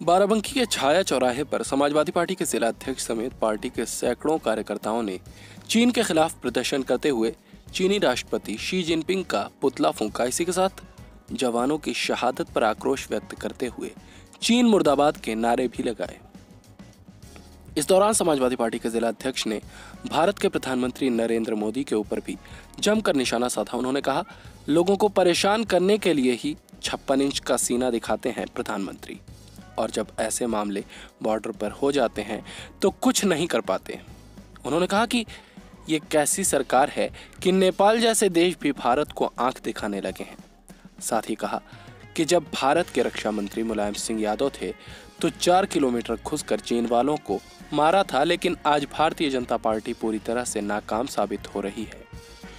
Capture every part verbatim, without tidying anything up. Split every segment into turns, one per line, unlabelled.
बाराबंकी के छाया चौराहे पर समाजवादी पार्टी के जिला अध्यक्ष समेत पार्टी के सैकड़ों कार्यकर्ताओं ने चीन के खिलाफ प्रदर्शन करते हुए चीनी राष्ट्रपति शी जिनपिंग का पुतला फूंका। इसी के साथ जवानों की शहादत पर आक्रोश व्यक्त करते हुए चीन मुर्दाबाद के नारे भी लगाए। इस दौरान समाजवादी पार्टी के जिला अध्यक्ष ने भारत के प्रधानमंत्री नरेंद्र मोदी के ऊपर भी जमकर निशाना साधा। उन्होंने कहा, लोगों को परेशान करने के लिए ही छप्पन इंच का सीना दिखाते हैं प्रधानमंत्री, और जब ऐसे मामले बॉर्डर पर हो जाते हैं तो कुछ नहीं कर पाते। उन्होंने कहा कि ये कैसी सरकार है कि नेपाल जैसे देश भी भारत को आंख दिखाने लगे हैं। साथ ही कहा कि जब भारत के रक्षा मंत्री मुलायम सिंह यादव थे तो चार किलोमीटर घुसकर चीन वालों को मारा था, लेकिन आज भारतीय जनता पार्टी पूरी तरह से नाकाम साबित हो रही है।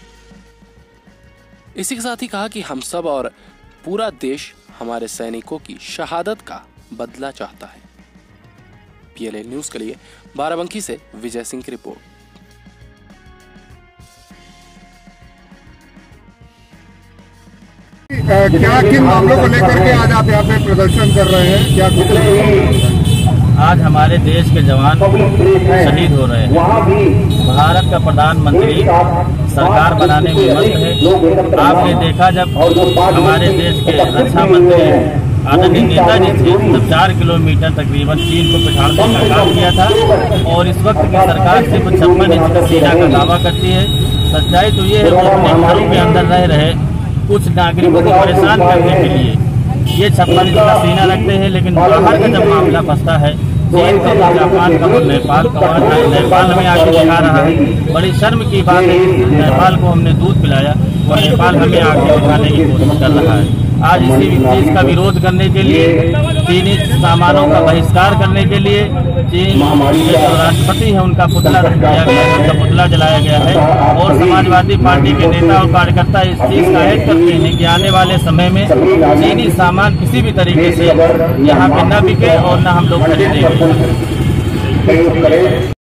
इसी के साथ ही कहा कि हम सब और पूरा देश हमारे सैनिकों की शहादत का बदला चाहता है। पीएलए न्यूज के लिए बाराबंकी से विजय सिंह की रिपोर्ट।
क्या किन मामलों को लेकर के आज आप यहाँ पे प्रदर्शन कर रहे हैं? क्या कुछ
आज हमारे देश के जवान शहीद हो रहे हैं। भारत का प्रधानमंत्री सरकार बनाने में मस्त है। आपने देखा जब हमारे देश के रक्षा मंत्री आदरणीय नेताजी थे तब चार किलोमीटर तकरीबन चीन को पिछाड़ने का काम किया था, और इस वक्त की सरकार सिर्फ छप्पन इंच का सीना का दावा करती है। सच्चाई तो ये है वो अपने घरों के अंदर रह रहे कुछ नागरिकों को परेशान करने के लिए ये छप्पन इंच का सीना रखते हैं, लेकिन बाहर का जब मामला फंसता है, चीन का, जापान का, नेपाल का, नेपाल में आके दिखा रहा है। बड़ी शर्म की बात है कि नेपाल को हमने दूध पिलाया और नेपाल हमें आके दिखाने की कोशिश कर रहा है। आज इसी चीज का विरोध करने के लिए, चीनी सामानों का बहिष्कार करने के लिए चीन के जो राष्ट्रपति है उनका पुतला दिया गया है, उनका पुतला जलाया गया है। और समाजवादी पार्टी के नेता और कार्यकर्ता इस चीज का ऐड करते हैं कि आने वाले समय में चीनी सामान किसी भी तरीके से यहाँ पे न बिके और न हम लोग खरीदेंगे।